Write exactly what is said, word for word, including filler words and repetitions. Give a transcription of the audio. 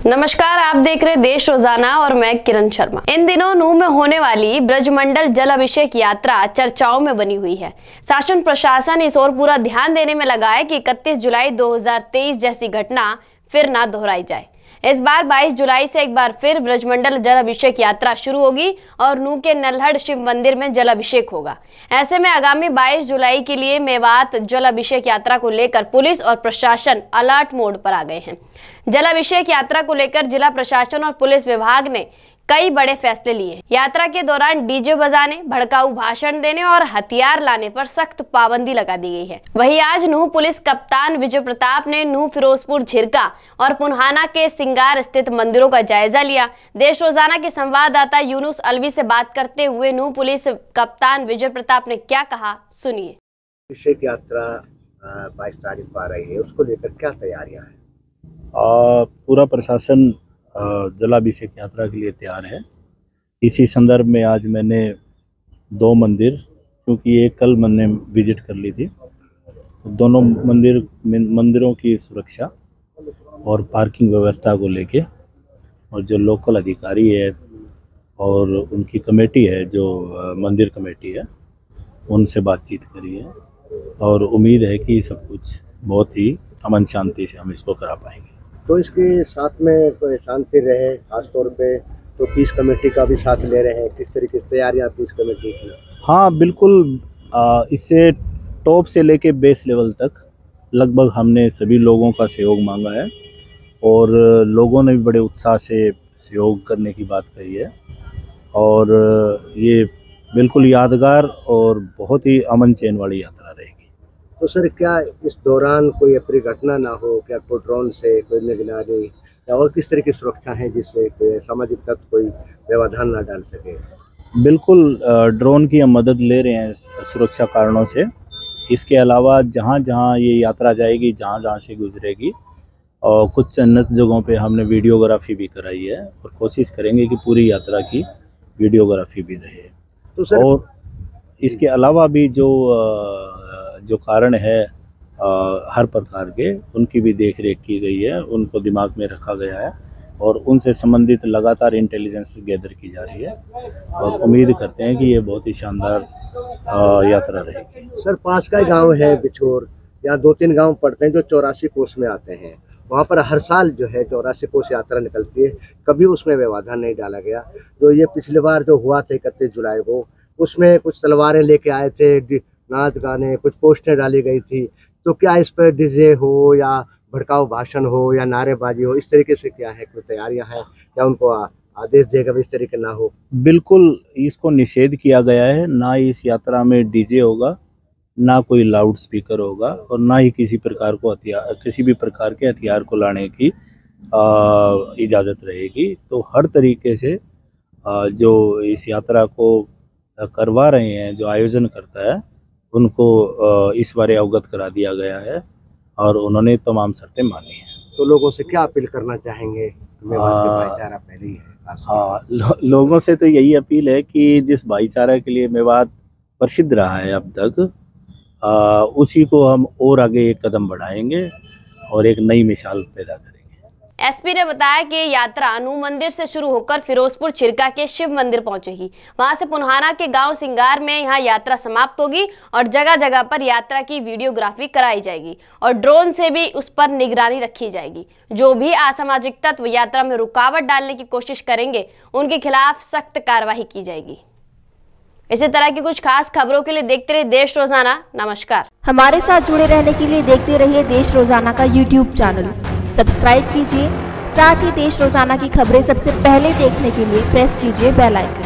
नमस्कार, आप देख रहे देश रोजाना और मैं किरण शर्मा। इन दिनों नूह में होने वाली ब्रजमंडल जल अभिषेक यात्रा चर्चाओं में बनी हुई है। शासन प्रशासन इस ओर पूरा ध्यान देने में लगा है कि इकतीस जुलाई दो हज़ार तेईस जैसी घटना फिर ना दोहराई जाए। इस बार बाईस जुलाई से एक बार फिर ब्रजमंडल जल अभिषेक यात्रा शुरू होगी और नूह के नल्हड़ शिव मंदिर में जल अभिषेक होगा। ऐसे में आगामी बाईस जुलाई के लिए मेवात जल अभिषेक यात्रा को लेकर पुलिस और प्रशासन अलर्ट मोड पर आ गए हैं। जल अभिषेक यात्रा को लेकर जिला प्रशासन और पुलिस विभाग ने कई बड़े फैसले लिए। यात्रा के दौरान डीजे बजाने, भड़काऊ भाषण देने और हथियार लाने पर सख्त पाबंदी लगा दी गई है। वहीं आज नूह पुलिस कप्तान विजय प्रताप ने नूह फिरोजपुर झिरका और पुन्हाना के सिंगार स्थित मंदिरों का जायजा लिया। देश रोजाना के संवाददाता यूनुस अलवी से बात करते हुए नूह पुलिस कप्तान विजय प्रताप ने क्या कहा, सुनिए। अभिषेक यात्रा बाईस तारीख को आ रही है, उसको लेकर क्या तैयारियां हैं? पूरा प्रशासन जलाभिषेक यात्रा के लिए तैयार है। इसी संदर्भ में आज मैंने दो मंदिर, क्योंकि एक कल मैंने विजिट कर ली थी, दोनों मंदिर मंदिरों की सुरक्षा और पार्किंग व्यवस्था को लेके और जो लोकल अधिकारी है और उनकी कमेटी है, जो मंदिर कमेटी है, उनसे बातचीत करी है और उम्मीद है कि सब कुछ बहुत ही अमन शांति से हम इसको करा पाएंगे। तो इसके साथ में कोई शांति रहे, खासतौर पे तो पीस कमेटी का भी साथ ले रहे हैं, किस तरीके से तैयारियां पीस कमेटी की? हाँ बिल्कुल, इससे टॉप से लेके बेस लेवल तक लगभग हमने सभी लोगों का सहयोग मांगा है और लोगों ने भी बड़े उत्साह से सहयोग करने की बात कही है और ये बिल्कुल यादगार और बहुत ही अमन चैन वाली यात्रा रहेगी। तो सर, क्या इस दौरान कोई अप्रिय घटना ना हो? क्या कोई ड्रोन से कोई निगरानी या और किस तरह की सुरक्षा है जिससे कोई सामाजिक तत्व कोई व्यवधान ना डाल सके? बिल्कुल, ड्रोन की हम मदद ले रहे हैं सुरक्षा कारणों से। इसके अलावा जहां जहां ये यात्रा जाएगी, जहां जहां से गुजरेगी, और कुछ उन्नत जगहों पे हमने वीडियोग्राफी भी कराई है और कोशिश करेंगे कि पूरी यात्रा की वीडियोग्राफी भी रहे। तो सर, और इसके अलावा भी जो जो कारण है आ, हर प्रकार के, उनकी भी देख रेख की गई है, उनको दिमाग में रखा गया है और उनसे संबंधित लगातार इंटेलिजेंस गैदर की जा रही है और उम्मीद करते हैं कि ये बहुत ही शानदार यात्रा रहेगी। सर, पास का गांव है बिछोर, या दो तीन गांव पड़ते हैं जो चौरासी कोस में आते हैं, वहाँ पर हर साल जो है चौरासी कोस यात्रा निकलती है, कभी उसमें व्यवधान नहीं डाला गया। जो ये पिछली बार जो हुआ था इकतीस जुलाई को, उसमें कुछ तलवारें लेके आए थे, नाच गाने, कुछ पोस्टर डाली गई थी, तो क्या इस पर डीजे हो या भड़काऊ भाषण हो या नारेबाजी हो, इस तरीके से क्या है, कोई तैयारियां हैं या उनको आदेश देगा इस तरीके ना हो? बिल्कुल, इसको निषेध किया गया है। ना इस यात्रा में डीजे होगा, ना कोई लाउड स्पीकर होगा और ना ही किसी प्रकार को हथियार किसी भी प्रकार के हथियार को लाने की इजाज़त रहेगी। तो हर तरीके से आ, जो इस यात्रा को करवा रहे हैं, जो आयोजन करता है, उनको इस बारे अवगत करा दिया गया है और उन्होंने तमाम शर्तें मानी हैं। तो लोगों से क्या अपील करना चाहेंगे? भाईचारा पहले ही है। हाँ, लो, लोगों से तो यही अपील है कि जिस भाईचारा के लिए मेवात प्रसिद्ध रहा है अब तक, आ, उसी को हम और आगे एक कदम बढ़ाएंगे और एक नई मिसाल पैदा करेंगे। एसपी ने बताया कि यात्रा नूह मंदिर से शुरू होकर फिरोजपुर झिरका के शिव मंदिर पहुंचेगी। वहां से पुन्हाना के गांव सिंगार में यहां यात्रा समाप्त होगी और जगह जगह पर यात्रा की वीडियोग्राफी कराई जाएगी और ड्रोन से भी उस पर निगरानी रखी जाएगी। जो भी असामाजिक तत्व यात्रा में रुकावट डालने की कोशिश करेंगे, उनके खिलाफ सख्त कार्रवाई की जाएगी। इसी तरह की कुछ खास खबरों के लिए देखते रहिए देश रोजाना। नमस्कार। हमारे साथ जुड़े रहने के लिए देखते रहिए देश रोजाना का यूट्यूब चैनल सब्सक्राइब कीजिए। साथ ही देश रोजाना की खबरें सबसे पहले देखने के लिए प्रेस कीजिए बेल आइकन।